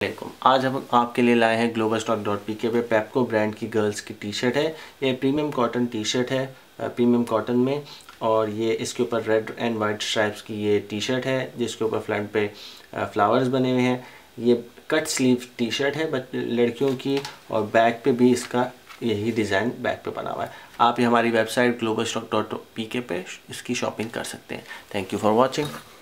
आज हम आपके लिए लाए हैं globalstock.pk पे पेप्को ब्रांड की गर्ल्स की टी शर्ट है। ये प्रीमियम कॉटन टी शर्ट है, प्रीमियम कॉटन में, और ये इसके ऊपर रेड एंड वाइट स्ट्राइप्स की ये टी शर्ट है जिसके ऊपर फ्रंट पे फ्लावर्स बने हुए हैं। ये कट स्लीव टी शर्ट है बट लड़कियों की, और बैक पे भी इसका यही डिज़ाइन बैक पे बना हुआ है। आप ये हमारी वेबसाइट globalstock.pk पे इसकी शॉपिंग कर सकते हैं। Thank you for watching.